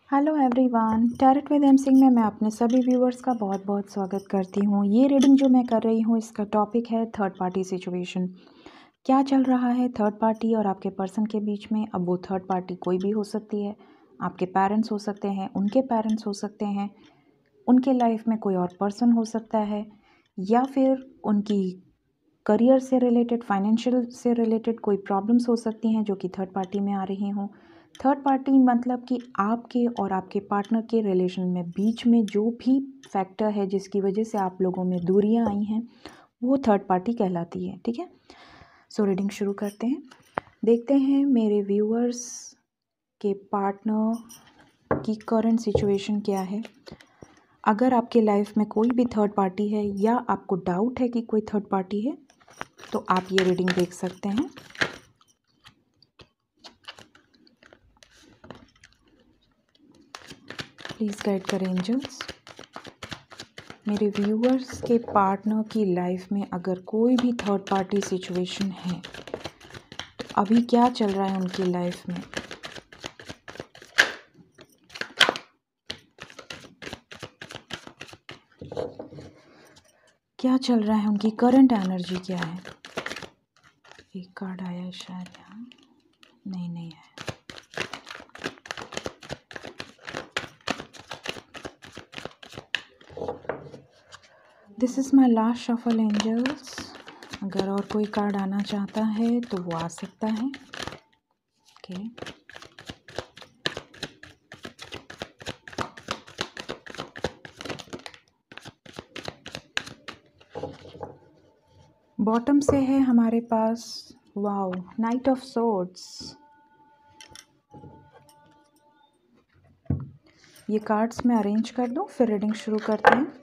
Hello everyone, tarot with M Singh में मैं अपने सभी व्यूअर्स का बहुत बहुत स्वागत करती हूँ। ये रीडिंग जो मैं कर रही हूँ इसका टॉपिक है थर्ड पार्टी सिचुएशन। क्या चल रहा है थर्ड पार्टी और आपके पर्सन के बीच में। अब वो थर्ड पार्टी कोई भी हो सकती है, आपके पेरेंट्स हो सकते हैं, उनके पेरेंट्स हो सकते हैं, उनके लाइफ में कोई और पर्सन हो सकता है, या फिर उनकी करियर से रिलेटेड, फाइनेंशियल से रिलेटेड कोई प्रॉब्लम्स हो सकती हैं जो कि थर्ड पार्टी में आ रही हों। थर्ड पार्टी मतलब कि आपके और आपके पार्टनर के रिलेशन में बीच में जो भी फैक्टर है जिसकी वजह से आप लोगों में दूरियां आई हैं वो थर्ड पार्टी कहलाती है। ठीक है, सो रीडिंग शुरू करते हैं। देखते हैं मेरे व्यूअर्स के पार्टनर की करंट सिचुएशन क्या है। अगर आपके लाइफ में कोई भी थर्ड पार्टी है या आपको डाउट है कि कोई थर्ड पार्टी है तो आप ये रीडिंग देख सकते हैं। प्लीज़ गाइड करें एंजल्स। मेरे व्यूअर्स के पार्टनर की लाइफ में अगर कोई भी थर्ड पार्टी सिचुएशन है तो अभी क्या चल रहा है उनकी लाइफ में। क्या चल रहा है, उनकी करंट एनर्जी क्या है। एक कार्ड आया है शायद यहाँ, नहीं है। This is my last shuffle angels. अगर और कोई कार्ड आना चाहता है तो वो आ सकता है। ओके, बॉटम से है हमारे पास वाओ, नाइट ऑफ सोर्ड्स। ये कार्ड्स मैं अरेंज कर दूं फिर रीडिंग शुरू करते हैं।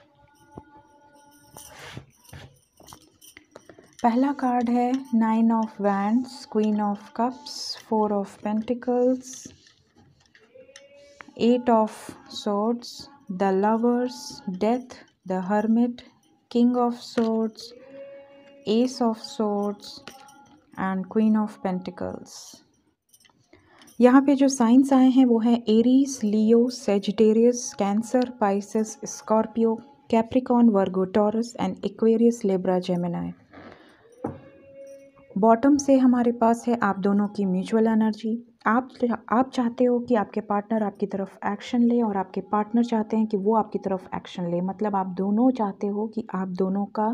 पहला कार्ड है nine of wands, queen of cups, four of pentacles, eight of swords, the lovers, death, the hermit, king of swords, ace of swords and queen of pentacles. यहाँ पे जो साइंस आए हैं वो है Aries, Leo, Sagittarius, Cancer, Pisces, Scorpio, Capricorn, Virgo, Taurus and Aquarius, Libra, Gemini. Bottom से हमारे पास है आप दोनों की म्यूचुअल एनर्जी। आप चाहते हो कि आपके पार्टनर आपकी तरफ एक्शन ले और आपके पार्टनर चाहते हैं कि वो आपकी तरफ एक्शन ले। मतलब आप दोनों चाहते हो कि आप दोनों का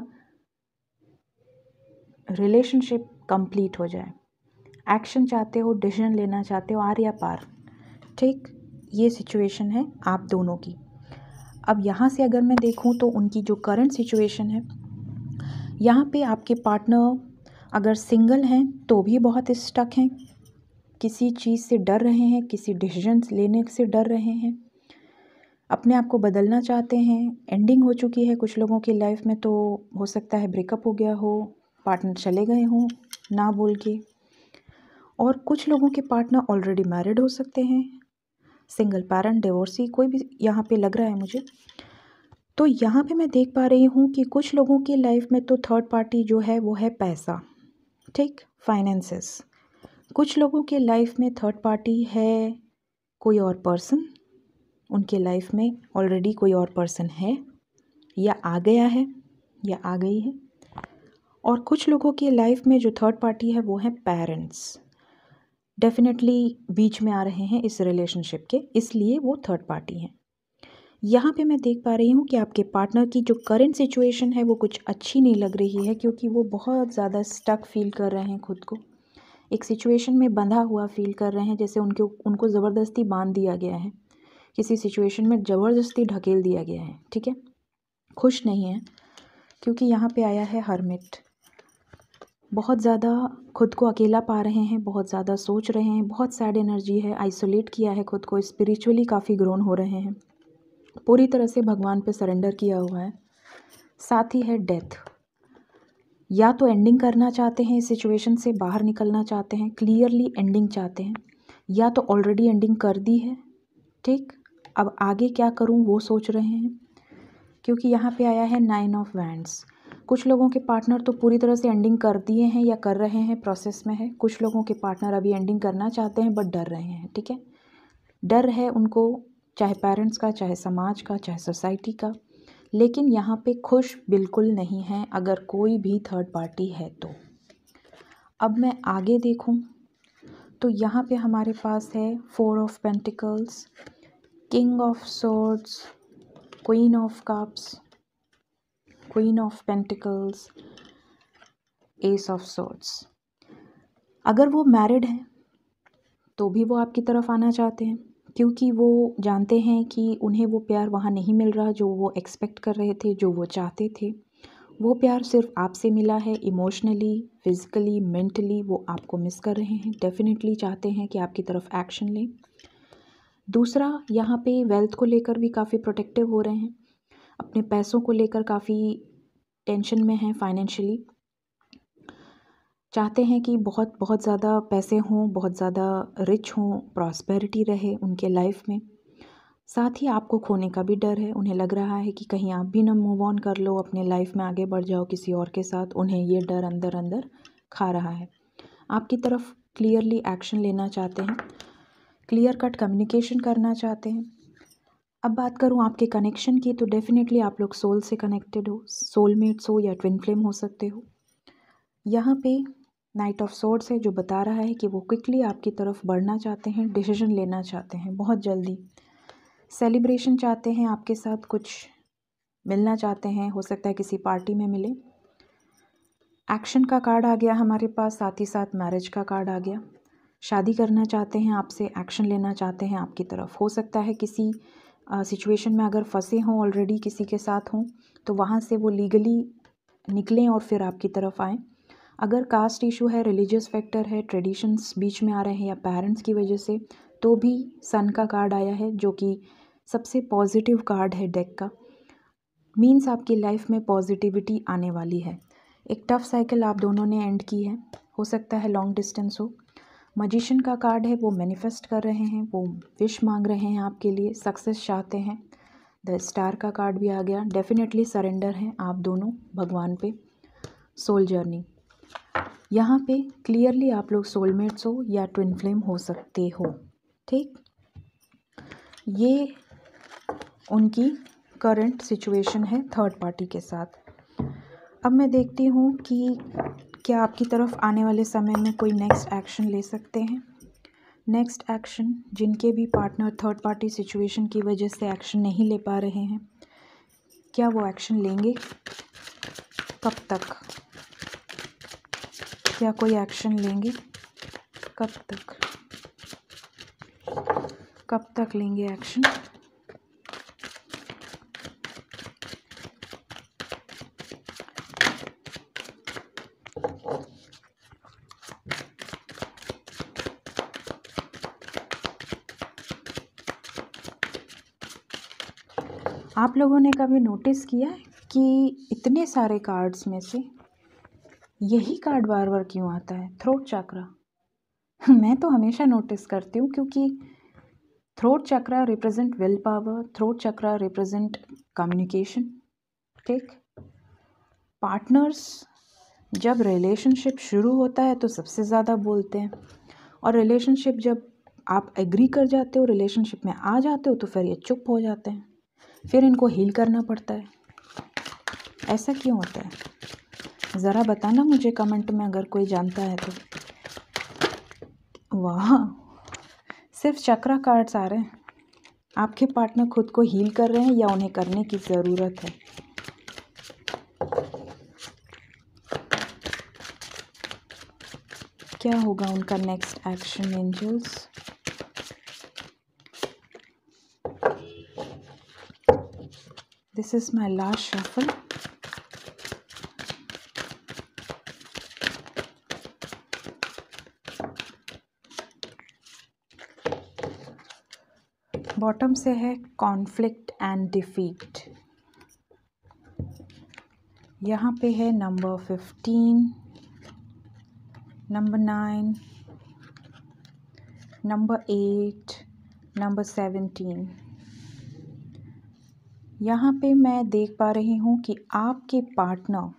रिलेशनशिप कंप्लीट हो जाए। एक्शन चाहते हो, डिसीजन लेना चाहते हो, आर या पार। ठीक, ये सिचुएशन है आप दोनों की। अब यहाँ से अगर मैं देखूँ तो उनकी जो करंट सिचुएशन है, यहाँ पे आपके पार्टनर अगर सिंगल हैं तो भी बहुत स्टक हैं, किसी चीज़ से डर रहे हैं, किसी डिसीजन लेने से डर रहे हैं, अपने आप को बदलना चाहते हैं। एंडिंग हो चुकी है कुछ लोगों की लाइफ में, तो हो सकता है ब्रेकअप हो गया हो, पार्टनर चले गए हों ना बोल के। और कुछ लोगों के पार्टनर ऑलरेडी मैरिड हो सकते हैं, सिंगल पेरेंट, डिवोर्सी, कोई भी यहाँ पे लग रहा है मुझे। तो यहाँ पे मैं देख पा रही हूँ कि कुछ लोगों की लाइफ में तो थर्ड पार्टी जो है वो है पैसा, ठीक, फाइनेंसेस। कुछ लोगों के लाइफ में थर्ड पार्टी है कोई और पर्सन, उनके लाइफ में ऑलरेडी कोई और पर्सन है या आ गया है या आ गई है। और कुछ लोगों की लाइफ में जो थर्ड पार्टी है वो है पेरेंट्स, डेफिनेटली बीच में आ रहे हैं इस रिलेशनशिप के, इसलिए वो थर्ड पार्टी हैं। यहाँ पे मैं देख पा रही हूँ कि आपके पार्टनर की जो करंट सिचुएशन है वो कुछ अच्छी नहीं लग रही है, क्योंकि वो बहुत ज़्यादा स्टक फील कर रहे हैं, खुद को एक सिचुएशन में बंधा हुआ फील कर रहे हैं, जैसे उनको ज़बरदस्ती बांध दिया गया है, किसी सिचुएशन में ज़बरदस्ती ढकेल दिया गया है। ठीक है, खुश नहीं है, क्योंकि यहाँ पे आया है हर्मिट। बहुत ज़्यादा खुद को अकेला पा रहे हैं, बहुत ज़्यादा सोच रहे हैं, बहुत सैड एनर्जी है, आइसोलेट किया है खुद को, स्पिरिचुअली काफ़ी ग्रोन हो रहे हैं, पूरी तरह से भगवान पे सरेंडर किया हुआ है। साथ ही है डेथ। या तो एंडिंग करना चाहते हैं, इस सिचुएशन से बाहर निकलना चाहते हैं, क्लियरली एंडिंग चाहते हैं, या तो ऑलरेडी एंडिंग कर दी है। ठीक, अब आगे क्या करूं वो सोच रहे हैं, क्योंकि यहाँ पे आया है नाइन ऑफ वैंड्स। कुछ लोगों के पार्टनर तो पूरी तरह से एंडिंग कर दिए हैं या कर रहे हैं, प्रोसेस में है। कुछ लोगों के पार्टनर अभी एंडिंग करना चाहते हैं बट डर रहे हैं। ठीक है, डर है उनको, चाहे पेरेंट्स का, चाहे समाज का, चाहे सोसाइटी का, लेकिन यहाँ पे खुश बिल्कुल नहीं हैं अगर कोई भी थर्ड पार्टी है तो। अब मैं आगे देखूँ तो यहाँ पे हमारे पास है 4 of pentacles, king of swords, queen of cups, queen of pentacles, ace of swords. अगर वो मैरिड है तो भी वो आपकी तरफ आना चाहते हैं, क्योंकि वो जानते हैं कि उन्हें वो प्यार वहाँ नहीं मिल रहा जो वो एक्सपेक्ट कर रहे थे, जो वो चाहते थे। वो प्यार सिर्फ आपसे मिला है। इमोशनली, फिज़िकली, मेंटली वो आपको मिस कर रहे हैं। डेफिनेटली चाहते हैं कि आपकी तरफ एक्शन लें। दूसरा, यहाँ पे वेल्थ को लेकर भी काफ़ी प्रोटेक्टिव हो रहे हैं, अपने पैसों को लेकर काफ़ी टेंशन में हैं फाइनेंशियली। चाहते हैं कि बहुत बहुत ज़्यादा पैसे हों, बहुत ज़्यादा रिच हों, प्रॉस्पेरिटी रहे उनके लाइफ में। साथ ही आपको खोने का भी डर है। उन्हें लग रहा है कि कहीं आप भी ना मूव ऑन कर लो, अपने लाइफ में आगे बढ़ जाओ किसी और के साथ। उन्हें ये डर अंदर अंदर खा रहा है। आपकी तरफ क्लियरली एक्शन लेना चाहते हैं, क्लियर कट कम्युनिकेशन करना चाहते हैं। अब बात करूँ आपके कनेक्शन की, तो डेफिनेटली आप लोग सोल से कनेक्टेड हो, सोलमेट्स हो या ट्विन फ्लेम हो सकते हो। यहाँ पे नाइट ऑफ सोर्ड्स है जो बता रहा है कि वो क्विकली आपकी तरफ बढ़ना चाहते हैं, डिसीजन लेना चाहते हैं बहुत जल्दी, सेलिब्रेशन चाहते हैं आपके साथ, कुछ मिलना चाहते हैं, हो सकता है किसी पार्टी में मिले। एक्शन का कार्ड आ गया हमारे पास, साथ ही साथ मैरिज का कार्ड आ गया। शादी करना चाहते हैं आपसे, एक्शन लेना चाहते हैं आपकी तरफ। हो सकता है किसी सिचुएशन में अगर फंसे हों ऑलरेडी, किसी के साथ हों, तो वहाँ से वो लीगली निकलें और फिर आपकी तरफ आएँ। अगर कास्ट इशू है, रिलीजियस फैक्टर है, ट्रेडिशंस बीच में आ रहे हैं या पेरेंट्स की वजह से, तो भी सन का कार्ड आया है जो कि सबसे पॉजिटिव कार्ड है डेक का। मीन्स आपकी लाइफ में पॉजिटिविटी आने वाली है। एक टफ साइकिल आप दोनों ने एंड की है, हो सकता है लॉन्ग डिस्टेंस हो। मजिशियन का कार्ड है, वो मैनिफेस्ट कर रहे हैं, वो विश मांग रहे हैं आपके लिए, सक्सेस चाहते हैं। द स्टार का कार्ड भी आ गया। डेफिनेटली सरेंडर हैं आप दोनों भगवान पे। सोल जर्नी, यहाँ पे क्लियरली आप लोग सोलमेट्स हो या ट्विन फ्लेम हो सकते हो। ठीक, ये उनकी करंट सिचुएशन है थर्ड पार्टी के साथ। अब मैं देखती हूँ कि क्या आपकी तरफ आने वाले समय में कोई नेक्स्ट एक्शन ले सकते हैं। नेक्स्ट एक्शन, जिनके भी पार्टनर थर्ड पार्टी सिचुएशन की वजह से एक्शन नहीं ले पा रहे हैं, क्या वो एक्शन लेंगे? कब तक? क्या कोई एक्शन लेंगे? कब तक? कब तक लेंगे एक्शन? आप लोगों ने कभी नोटिस किया है कि इतने सारे कार्ड्स में से यही कार्ड बार बार क्यों आता है? थ्रोट चक्रा। मैं तो हमेशा नोटिस करती हूँ, क्योंकि throat chakra represent will power, throat chakra represent communication. ठीक, पार्टनर्स जब रिलेशनशिप शुरू होता है तो सबसे ज़्यादा बोलते हैं, और रिलेशनशिप जब आप एग्री कर जाते हो, रिलेशनशिप में आ जाते हो, तो फिर ये चुप हो जाते हैं, फिर इनको हील करना पड़ता है। ऐसा क्यों होता है? ज़रा बताना मुझे कमेंट में अगर कोई जानता है तो। वाह, सिर्फ चक्रा कार्ड्स आ रहे हैं। आपके पार्टनर खुद को हील कर रहे हैं या उन्हें करने की ज़रूरत है? क्या होगा उनका next action angels? This is my last shuffle. Bottom से है कॉन्फ्लिक्ट एंड डिफीट। यहाँ पे है नंबर 15, नंबर 9, नंबर 8, नंबर 17। यहाँ पे मैं देख पा रही हूँ कि आपके पार्टनर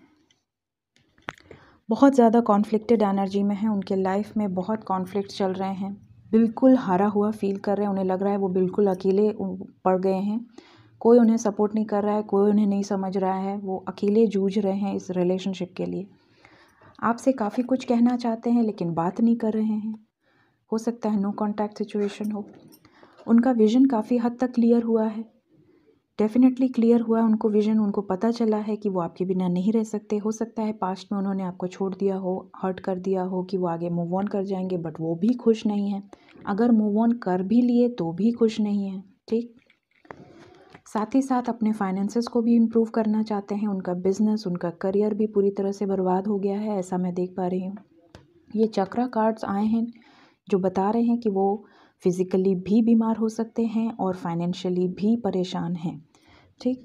बहुत ज़्यादा कॉन्फ्लिक्टेड एनर्जी में है। उनके लाइफ में बहुत कॉन्फ्लिक्ट चल रहे हैं। बिल्कुल हारा हुआ फील कर रहे हैं, उन्हें लग रहा है वो बिल्कुल अकेले पड़ गए हैं, कोई उन्हें सपोर्ट नहीं कर रहा है, कोई उन्हें नहीं समझ रहा है, वो अकेले जूझ रहे हैं इस रिलेशनशिप के लिए। आपसे काफ़ी कुछ कहना चाहते हैं लेकिन बात नहीं कर रहे हैं। हो सकता है नो कॉन्टैक्ट सिचुएशन हो। उनका विज़न काफ़ी हद तक क्लियर हुआ है, डेफिनेटली क्लियर हुआ उनको विज़न, उनको पता चला है कि वो आपके बिना नहीं रह सकते। हो सकता है पास्ट में उन्होंने आपको छोड़ दिया हो, हर्ट कर दिया हो कि वो आगे मूव ऑन कर जाएंगे, बट वो भी खुश नहीं हैं। अगर मूव ऑन कर भी लिए तो भी खुश नहीं हैं, ठीक। साथ ही साथ अपने फाइनेंसेस को भी इम्प्रूव करना चाहते हैं। उनका बिजनेस, उनका करियर भी पूरी तरह से बर्बाद हो गया है, ऐसा मैं देख पा रही हूँ। ये चक्रा कार्ड्स आए हैं जो बता रहे हैं कि वो फिज़िकली भी बीमार हो सकते हैं और फाइनेंशियली भी परेशान हैं, ठीक।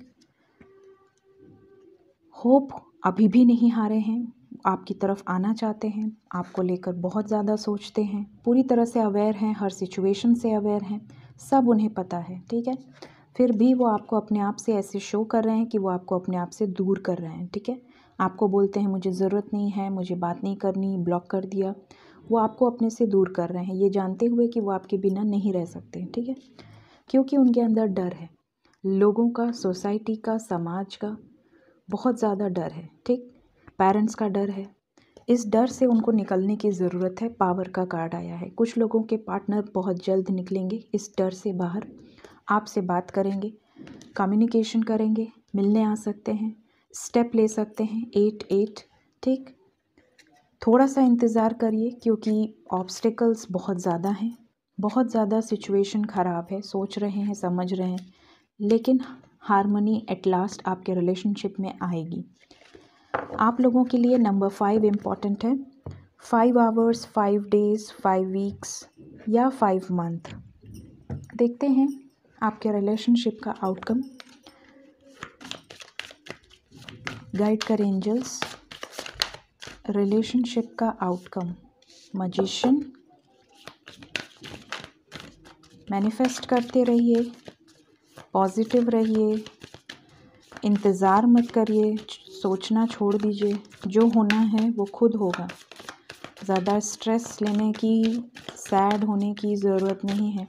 होप अभी भी नहीं हारे हैं, आपकी तरफ आना चाहते हैं, आपको लेकर बहुत ज़्यादा सोचते हैं, पूरी तरह से अवेयर हैं, हर सिचुएशन से अवेयर हैं, सब उन्हें पता है, ठीक है। फिर भी वो आपको अपने आप से ऐसे शो कर रहे हैं कि वो आपको अपने आप से दूर कर रहे हैं, ठीक है। आपको बोलते हैं मुझे ज़रूरत नहीं है, मुझे बात नहीं करनी, ब्लॉक कर दिया। वो आपको अपने से दूर कर रहे हैं, ये जानते हुए कि वो आपके बिना नहीं रह सकते, ठीक है। क्योंकि उनके अंदर डर है, लोगों का, सोसाइटी का, समाज का बहुत ज़्यादा डर है, ठीक। पेरेंट्स का डर है, इस डर से उनको निकलने की ज़रूरत है। पावर का कार्ड आया है, कुछ लोगों के पार्टनर बहुत जल्द निकलेंगे इस डर से बाहर, आपसे बात करेंगे, कम्युनिकेशन करेंगे, मिलने आ सकते हैं, स्टेप ले सकते हैं 8-8, ठीक। थोड़ा सा इंतज़ार करिए क्योंकि ऑब्स्टिकल्स बहुत ज़्यादा हैं, बहुत ज़्यादा सिचुएशन ख़राब है, सोच रहे हैं, समझ रहे हैं, लेकिन हारमोनी एट लास्ट आपके रिलेशनशिप में आएगी। आप लोगों के लिए नंबर 5 इम्पॉर्टेंट है। 5 आवर्स, 5 डेज़, 5 वीक्स या 5 मंथ। देखते हैं आपके रिलेशनशिप का आउटकम। गाइड करें एंजल्स, रिलेशनशिप का आउटकम। मैजिशियन, मैनिफेस्ट करते रहिए, पॉजिटिव रहिए, इंतज़ार मत करिए, सोचना छोड़ दीजिए, जो होना है वो खुद होगा। ज़्यादा स्ट्रेस लेने की, सैड होने की ज़रूरत नहीं है।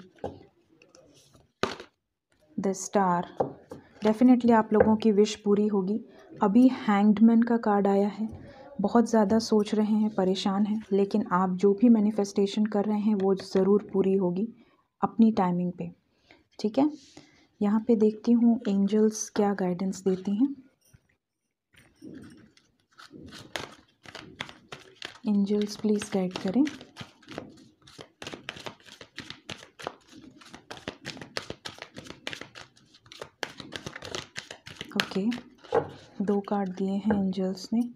द स्टार, डेफिनेटली आप लोगों की विश पूरी होगी। अभी हैंग्ड मैन का कार्ड आया है, बहुत ज़्यादा सोच रहे हैं, परेशान हैं, लेकिन आप जो भी मैनिफेस्टेशन कर रहे हैं वो ज़रूर पूरी होगी अपनी टाइमिंग पे, ठीक है। यहाँ पे देखती हूँ एंजल्स क्या गाइडेंस देती हैं। एंजल्स प्लीज़ गाइड करें। ओके, 2 कार्ड दिए हैं एंजल्स ने।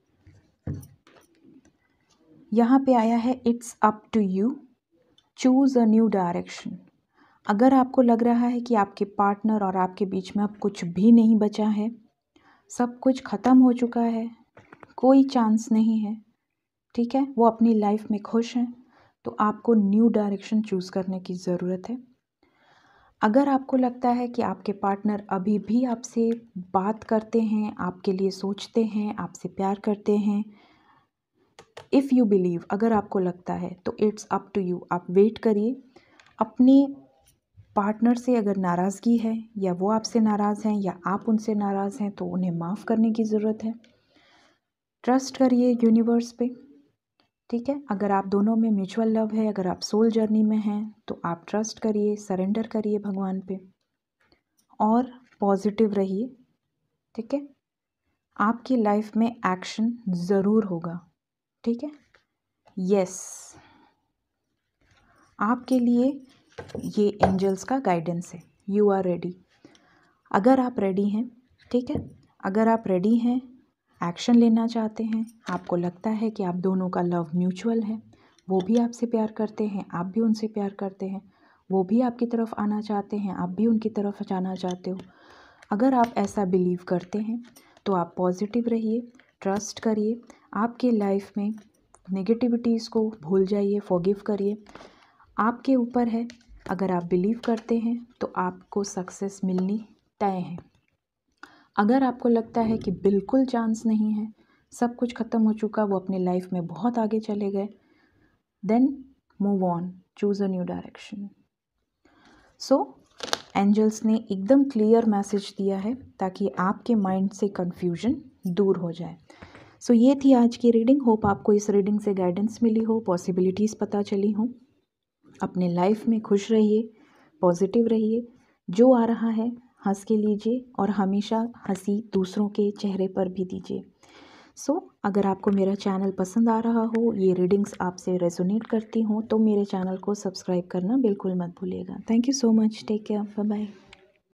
यहाँ पे आया है it's up to you, choose a new direction. अगर आपको लग रहा है कि आपके पार्टनर और आपके बीच में अब कुछ भी नहीं बचा है, सब कुछ ख़त्म हो चुका है, कोई चांस नहीं है, ठीक है, वो अपनी लाइफ में खुश हैं, तो आपको न्यू डायरेक्शन चूज़ करने की ज़रूरत है। अगर आपको लगता है कि आपके पार्टनर अभी भी आपसे बात करते हैं, आपके लिए सोचते हैं, आपसे प्यार करते हैं, इफ़ यू बिलीव, अगर आपको लगता है तो इट्स अप टू यू, आप वेट करिए। अपने पार्टनर से अगर नाराज़गी है या वो आपसे नाराज़ हैं या आप उनसे नाराज़ हैं तो उन्हें माफ़ करने की ज़रूरत है। ट्रस्ट करिए यूनिवर्स पे, ठीक है। अगर आप दोनों में म्यूचुअल लव है, अगर आप सोल जर्नी में हैं तो आप ट्रस्ट करिए, सरेंडर करिए भगवान पे और पॉजिटिव रहिए, ठीक है। आपकी लाइफ में एक्शन ज़रूर होगा, ठीक है। यस, आपके लिए ये एंजल्स का गाइडेंस है। You are ready. अगर आप रेडी हैं, ठीक है, अगर आप रेडी हैं, एक्शन लेना चाहते हैं, आपको लगता है कि आप दोनों का लव म्यूचुअल है, वो भी आपसे प्यार करते हैं, आप भी उनसे प्यार करते हैं, वो भी आपकी तरफ आना चाहते हैं, आप भी उनकी तरफ जाना चाहते हो, अगर आप ऐसा बिलीव करते हैं तो आप पॉजिटिव रहिए, ट्रस्ट करिए, आपके लाइफ में नेगेटिविटीज़ को भूल जाइए, फॉरगिव करिए, आपके ऊपर है। अगर आप बिलीव करते हैं तो आपको सक्सेस मिलनी तय है। अगर आपको लगता है कि बिल्कुल चांस नहीं है, सब कुछ ख़त्म हो चुका, वो अपनी लाइफ में बहुत आगे चले गए, then move on, choose a new direction. So angels ने एकदम क्लियर मैसेज दिया है ताकि आपके माइंड से कंफ्यूजन दूर हो जाए। सो ये थी आज की रीडिंग। होप आपको इस रीडिंग से गाइडेंस मिली हो, पॉसिबिलिटीज़ पता चली हों। अपने लाइफ में खुश रहिए, पॉजिटिव रहिए, जो आ रहा है हंस के लीजिए और हमेशा हंसी दूसरों के चेहरे पर भी दीजिए। सो अगर आपको मेरा चैनल पसंद आ रहा हो, ये रीडिंग्स आपसे रेजोनेट करती हों, तो मेरे चैनल को सब्सक्राइब करना बिल्कुल मत भूलिएगा। Thank you so much. Take care. Bye bye.